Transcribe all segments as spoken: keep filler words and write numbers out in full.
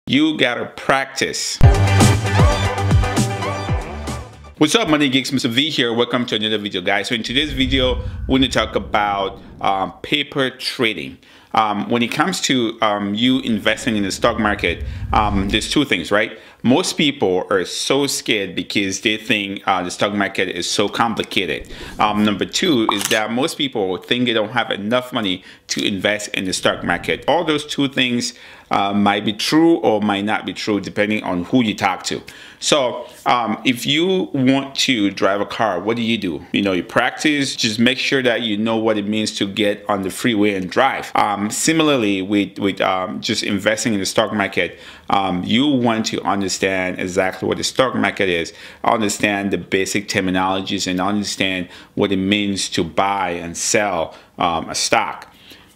You gotta practice. What's up, Money Geeks? Mister V here. Welcome to another video, guys. So in today's video, we're going to talk about um, paper trading. Um, when it comes to um, you investing in the stock market, um, there's two things, right? Most people are so scared because they think uh, the stock market is so complicated. Um, number two is that most people think they don't have enough money to invest in the stock market. All those two things uh, might be true or might not be true depending on who you talk to. So um, if you want to drive a car, what do you do? You know, you practice, just make sure that you know what it means to get on the freeway and drive. Um, similarly, with, with um, just investing in the stock market, um, you want to understand exactly what the stock market is, understand the basic terminologies, and understand what it means to buy and sell um, a stock.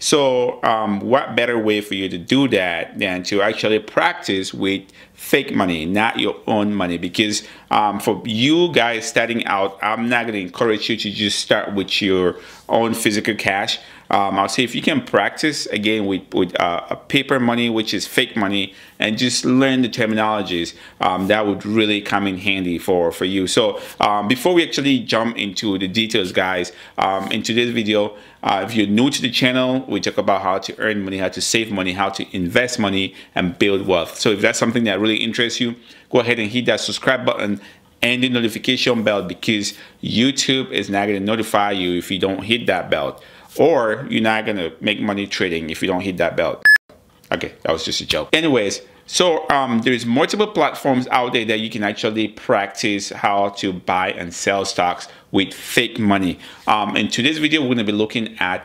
So um, what better way for you to do that than to actually practice with fake money, not your own money? Because um, for you guys starting out, I'm not going to encourage you to just start with your own physical cash. Um, I'll say if you can practice again with, with uh, paper money, which is fake money, and just learn the terminologies, um, that would really come in handy for, for you. So um, before we actually jump into the details, guys, um, in today's video, uh, if you're new to the channel, we talk about how to earn money, how to save money, how to invest money, and build wealth. So if that's something that really interests you, go ahead and hit that subscribe button and the notification bell, because YouTube is not going to notify you if you don't hit that bell. Or you're not gonna make money trading if you don't hit that bell. Okay, that was just a joke. Anyways, so um, there's multiple platforms out there that you can actually practice how to buy and sell stocks with fake money. Um, in today's video, we're gonna be looking at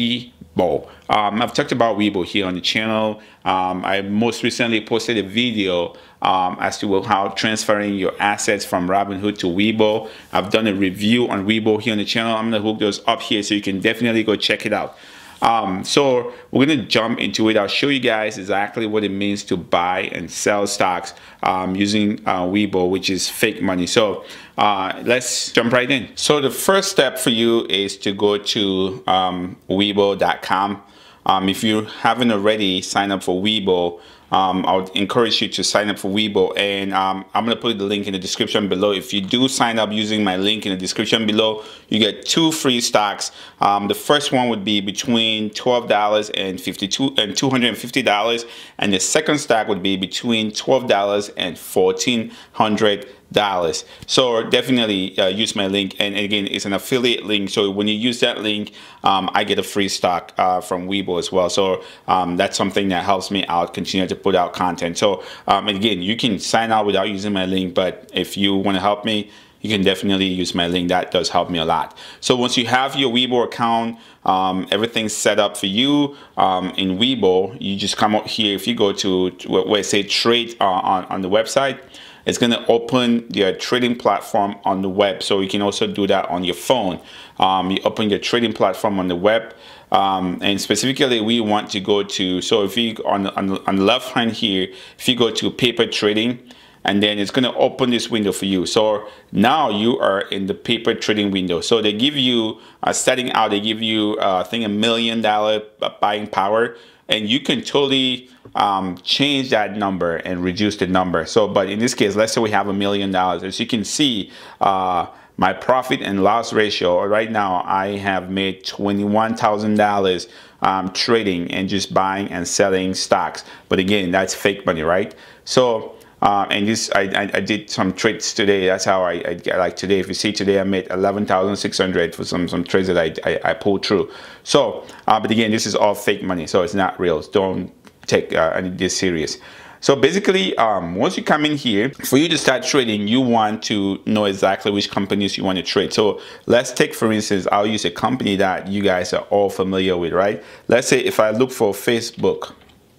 WeBull. Um, I've talked about WeBull here on the channel. Um, I most recently posted a video um, as to how transferring your assets from Robinhood to WeBull. I've done a review on WeBull here on the channel. I'm gonna hook those up here so you can definitely go check it out. Um, so we're gonna jump into it. I'll show you guys exactly what it means to buy and sell stocks um, using uh, WeBull, which is fake money. So uh, let's jump right in. So the first step for you is to go to um, webull dot com. Um, if you haven't already signed up for WeBull, um, I would encourage you to sign up for WeBull, and um, I'm going to put the link in the description below. If you do sign up using my link in the description below, you get two free stocks. Um, the first one would be between twelve dollars and fifty-two and two hundred fifty dollars, and the second stock would be between twelve dollars and fourteen hundred dollars. So definitely uh, use my link, and again, it's an affiliate link, so when you use that link, um, I get a free stock uh, from WeBull as well. So um, that's something that helps me out, continue to put out content. So um, again, you can sign out without using my link, but if you want to help me, you can definitely use my link. That does help me a lot. So once you have your WeBull account, um, everything's set up for you um, in WeBull, you just come up here. If you go to, to where it says trade uh, on, on the website, it's going to open your trading platform on the web. So you can also do that on your phone. Um, you open your trading platform on the web. Um, and specifically, we want to go to, so if you, on, on, on the left hand here, if you go to paper trading, and then it's going to open this window for you. So now you are in the paper trading window. So they give you, uh, starting out, they give you, uh, I think, a million dollar buying power. And you can totally um, change that number and reduce the number. So, but in this case, let's say we have a million dollars. As you can see, uh, my profit and loss ratio right now, I have made twenty-one thousand dollars um, trading and just buying and selling stocks. But again, that's fake money, right? So, uh, and this, I, I, I did some trades today. That's how I, I like today. If you see today, I made eleven thousand six hundred for some, some trades that I, I, I pulled through. So, uh, but again, this is all fake money. So it's not real. Don't take uh, any of this serious. So basically, um, once you come in here, for you to start trading, you want to know exactly which companies you want to trade. So let's take, for instance, I'll use a company that you guys are all familiar with, right? Let's say if I look for Facebook,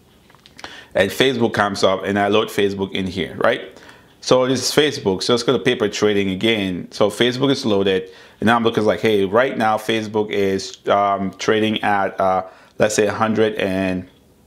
and Facebook comes up, and I load Facebook in here, right? So this is Facebook. So let's go to paper trading again. So Facebook is loaded, and now I'm looking like, hey, right now Facebook is um, trading at uh, let's say one hundred and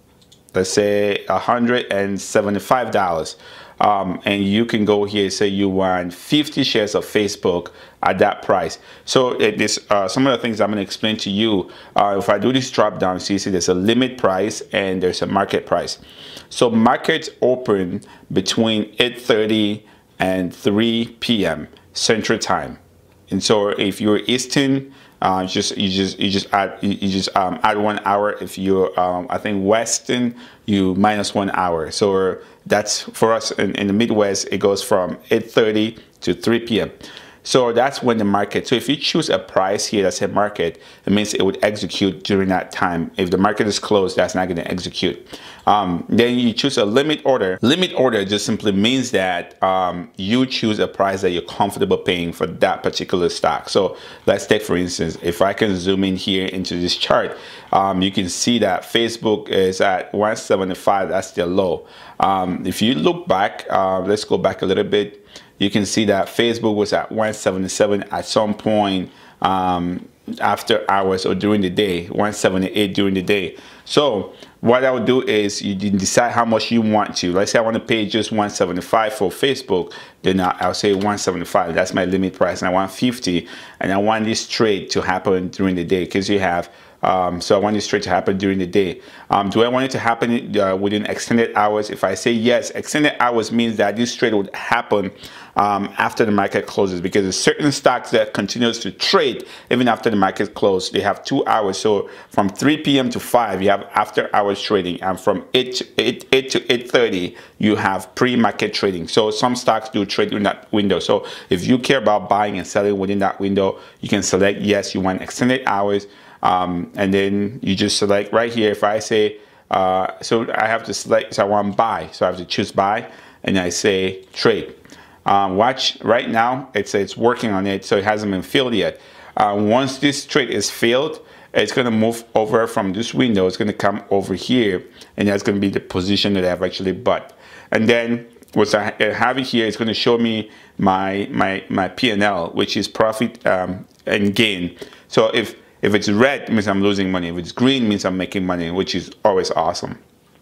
let's say one hundred seventy-five dollars. Um, and you can go here and say you want fifty shares of Facebook at that price. So it is uh, some of the things I'm going to explain to you. Uh, if I do this drop down, so you see there's a limit price and there's a market price. So markets open between eight thirty and three P M Central Time. And so if you're Eastern, uh, just you just you just add you just um, add one hour. If you're um, I think Western, you minus one hour. So that's for us in, in the Midwest. It goes from eight thirty to three P M So that's when the market. So if you choose a price here that says market, it means it would execute during that time. If the market is closed, that's not going to execute. Um, then you choose a limit order. Limit order just simply means that um, you choose a price that you're comfortable paying for that particular stock. So let's take, for instance, if I can zoom in here into this chart, um, you can see that Facebook is at one seventy-five. That's the low. Um, if you look back, uh, let's go back a little bit. You can see that Facebook was at one seventy-seven at some point um, after hours or during the day, one seventy-eight during the day. So what I would do is you decide how much you want to. Let's say I want to pay just one seventy-five for Facebook, then I'll say one seventy-five. That's my limit price, and I want fifty, and I want this trade to happen during the day because you have. Um, so I want this trade to happen during the day. Um, do I want it to happen uh, within extended hours? If I say yes, extended hours means that this trade would happen um, after the market closes, because there's certain stocks that continues to trade even after the market closes. They have two hours. So from three P M to five, you have after hours trading, and from eight to eight, eight to eight thirty, you have pre-market trading. So some stocks do trade in that window. So if you care about buying and selling within that window, you can select yes, you want extended hours. Um, and then you just select right here. If I say, uh, so I have to select, so I want buy. So I have to choose buy, and I say trade. Um, watch right now, it's, it's working on it, so it hasn't been filled yet. Uh, once this trade is filled, it's going to move over from this window. It's going to come over here, and that's going to be the position that I've actually bought. And then what I have it here is going to show me my, my, my P and L, which is profit um, and gain. So if If it's red, it means I'm losing money. If it's green, it means I'm making money, which is always awesome.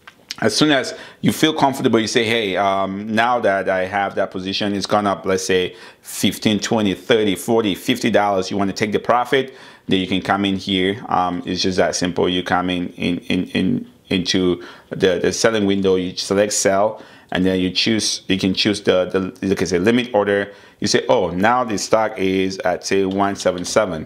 As soon as you feel comfortable, you say, hey, um, now that I have that position, it's gone up, let's say fifteen, twenty, thirty, forty, fifty dollars. You want to take the profit, then you can come in here. Um, it's just that simple. You come in, in, in, in into the, the selling window, you select sell, and then you choose, you can choose the, the like I say, limit order. You say, oh, now the stock is at, say, one seventy-seven.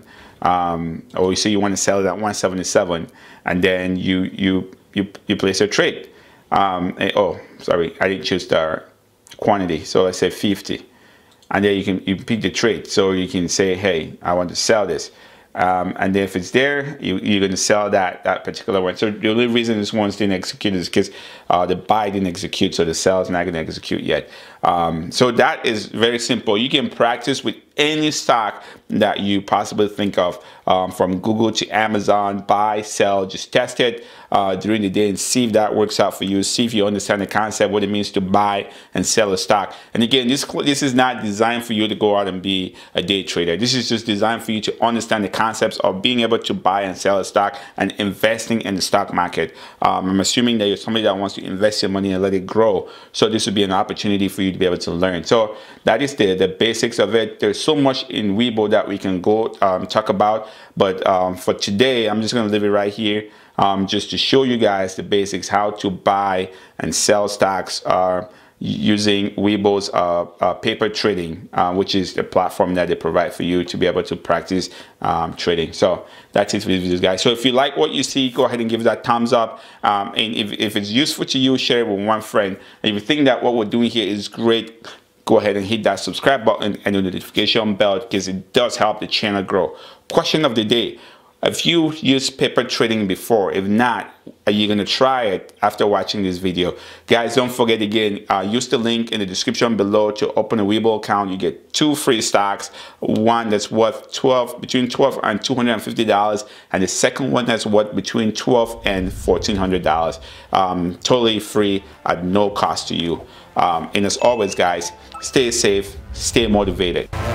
Um, or you say you want to sell it at one seventy-seven, and then you you you, you place a trade. Um, and, oh, sorry, I didn't choose the quantity, so let's say fifty, and then you can you pick the trade. So you can say, hey, I want to sell this, um, and then if it's there, you, you're going to sell that that particular one. So the only reason this one's didn't execute is because uh, the buy didn't execute, so the sell is not going to execute yet. Um, so that is very simple. You can practice with any stock that you possibly think of, um, from Google to Amazon, buy, sell, just test it uh, during the day and see if that works out for you. See if you understand the concept, what it means to buy and sell a stock. And again, this, this is not designed for you to go out and be a day trader. This is just designed for you to understand the concepts of being able to buy and sell a stock and investing in the stock market. Um, I'm assuming that you're somebody that wants to invest your money and let it grow. So this would be an opportunity for you to be able to learn. So that is the, the basics of it. There's so much in WeBull that we can go um, talk about, but um, for today I'm just going to leave it right here, um, just to show you guys the basics, how to buy and sell stocks uh, using WeBull's uh, uh, paper trading, uh, which is the platform that they provide for you to be able to practice um, trading. So that's it for this video, guys. So if you like what you see, go ahead and give that thumbs up, um, and if, if it's useful to you, share it with one friend. And if you think that what we're doing here is great, go ahead and hit that subscribe button and the notification bell, because it does help the channel grow. Question of the day: have you used paper trading before? If not, are you going to try it after watching this video? Guys, don't forget, again, uh, use the link in the description below to open a WeBull account. You get two free stocks, one that's worth twelve, between twelve and two hundred fifty dollars, and the second one that's worth between twelve and fourteen hundred dollars. Um, totally free at no cost to you. Um, and as always, guys, stay safe, stay motivated.